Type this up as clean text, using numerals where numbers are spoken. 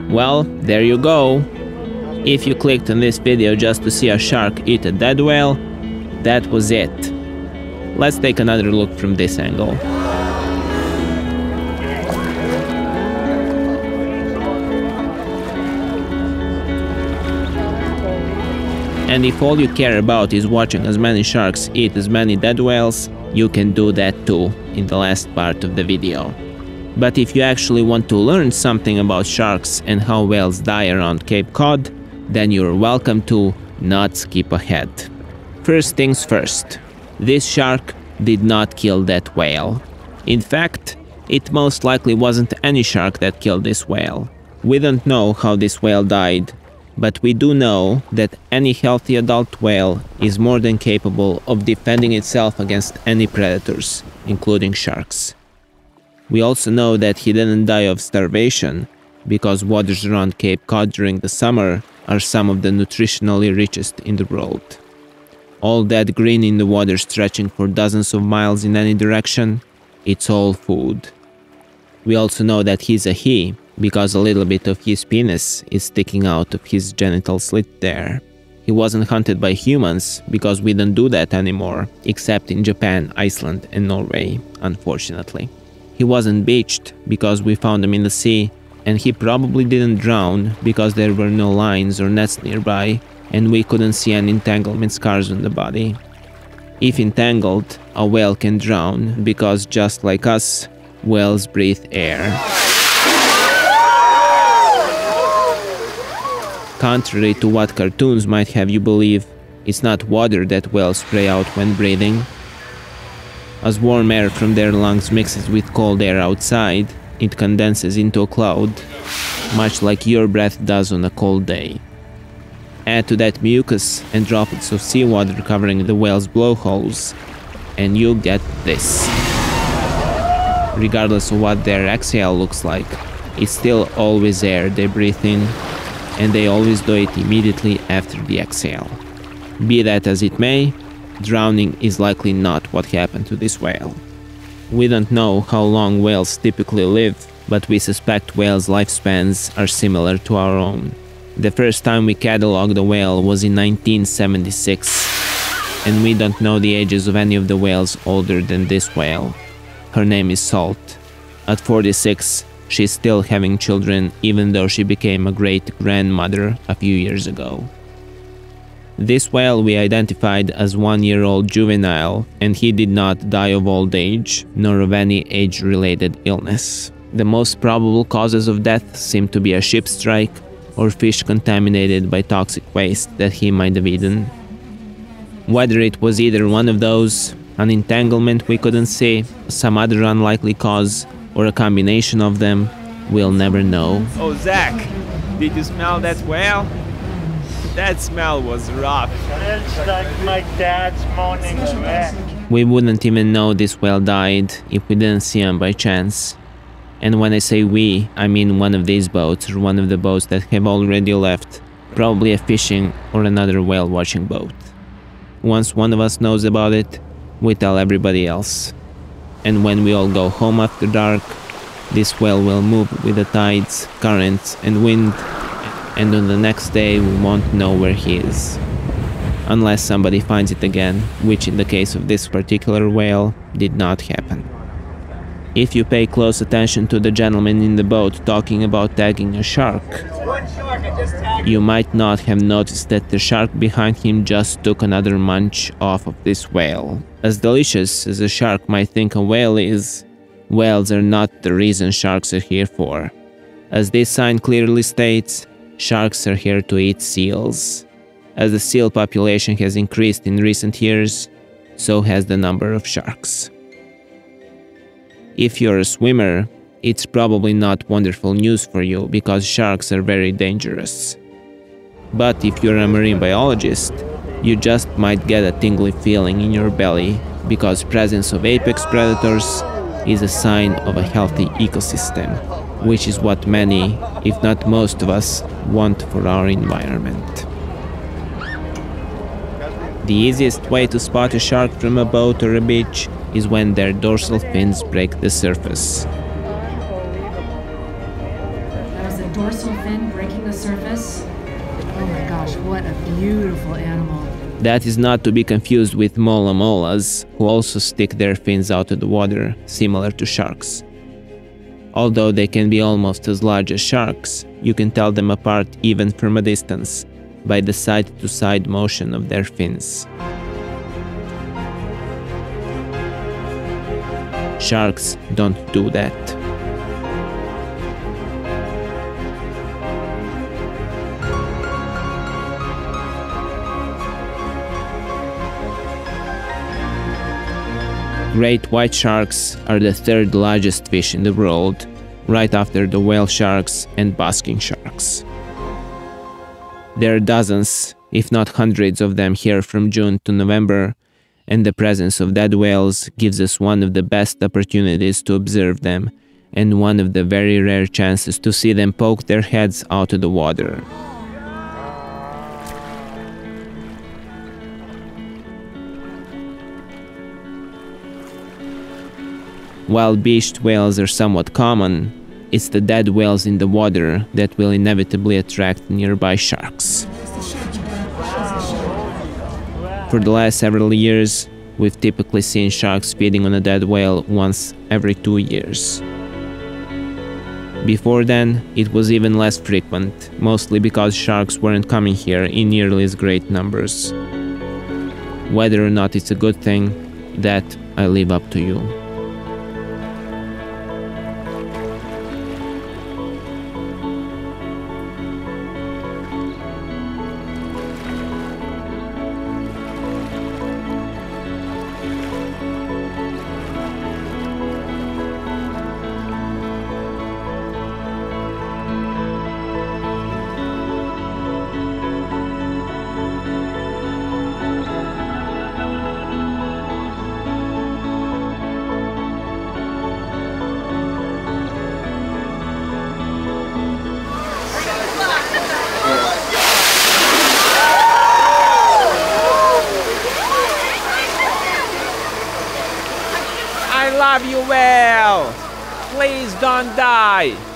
Well, there you go. If you clicked on this video just to see a shark eat a dead whale, that was it. Let's take another look from this angle. And if all you care about is watching as many sharks eat as many dead whales, you can do that too in the last part of the video. But if you actually want to learn something about sharks and how whales die around Cape Cod, then you're welcome to not skip ahead. First things first, this shark did not kill that whale. In fact, it most likely wasn't any shark that killed this whale. We don't know how this whale died, but we do know that any healthy adult whale is more than capable of defending itself against any predators, including sharks. We also know that he didn't die of starvation, because waters around Cape Cod during the summer are some of the nutritionally richest in the world. All that green in the water stretching for dozens of miles in any direction, it's all food. We also know that he's a he, because a little bit of his penis is sticking out of his genital slit there. He wasn't hunted by humans, because we don't do that anymore, except in Japan, Iceland and Norway, unfortunately. He wasn't beached, because we found him in the sea, and he probably didn't drown, because there were no lines or nets nearby, and we couldn't see any entanglement scars on the body. If entangled, a whale can drown, because just like us, whales breathe air. Contrary to what cartoons might have you believe, it's not water that whales spray out when breathing. As warm air from their lungs mixes with cold air outside, it condenses into a cloud, much like your breath does on a cold day. Add to that mucus and droplets of seawater covering the whale's blowholes, and you get this. Regardless of what their exhale looks like, it's still always air they breathe in, and they always do it immediately after the exhale. Be that as it may, drowning is likely not what happened to this whale. We don't know how long whales typically live, but we suspect whales' lifespans are similar to our own. The first time we cataloged a whale was in 1976, and we don't know the ages of any of the whales older than this whale. Her name is Salt. At 46, she's still having children, even though she became a great-grandmother a few years ago. This whale we identified as 1-year-old juvenile, and he did not die of old age, nor of any age-related illness. The most probable causes of death seem to be a ship strike, or fish contaminated by toxic waste that he might have eaten. Whether it was either one of those, an entanglement we couldn't see, some other unlikely cause, or a combination of them, we'll never know. Oh, Zach, did you smell that whale? That smell was rough. It's like my dad's morning wreck. We wouldn't even know this whale died if we didn't see him by chance. And when I say we, I mean one of these boats or one of the boats that have already left, probably a fishing or another whale watching boat. Once one of us knows about it, we tell everybody else. And when we all go home after dark, this whale will move with the tides, currents and wind, and on the next day we won't know where he is. Unless somebody finds it again, which in the case of this particular whale did not happen. If you pay close attention to the gentleman in the boat talking about tagging a shark, you might not have noticed that the shark behind him just took another munch off of this whale. As delicious as a shark might think a whale is, whales are not the reason sharks are here for. As this sign clearly states, sharks are here to eat seals. As the seal population has increased in recent years, so has the number of sharks. If you're a swimmer, it's probably not wonderful news for you because sharks are very dangerous. But if you're a marine biologist, you just might get a tingly feeling in your belly because presence of apex predators is a sign of a healthy ecosystem, which is what many, if not most of us, want for our environment. The easiest way to spot a shark from a boat or a beach is when their dorsal fins break the surface. dorsal fin breaking the surface. Oh my gosh, what a beautiful animal. That is not to be confused with mola molas, who also stick their fins out of the water, similar to sharks. Although they can be almost as large as sharks, you can tell them apart even from a distance by the side-to-side motion of their fins. Sharks don't do that. Great white sharks are the third largest fish in the world, right after the whale sharks and basking sharks. There are dozens, if not hundreds of them here from June to November, and the presence of dead whales gives us one of the best opportunities to observe them, and one of the very rare chances to see them poke their heads out of the water. While beached whales are somewhat common, it's the dead whales in the water that will inevitably attract nearby sharks. For the last several years, we've typically seen sharks feeding on a dead whale once every 2 years. Before then, it was even less frequent, mostly because sharks weren't coming here in nearly as great numbers. Whether or not it's a good thing, that I leave up to you. I love you, whale! Please don't die!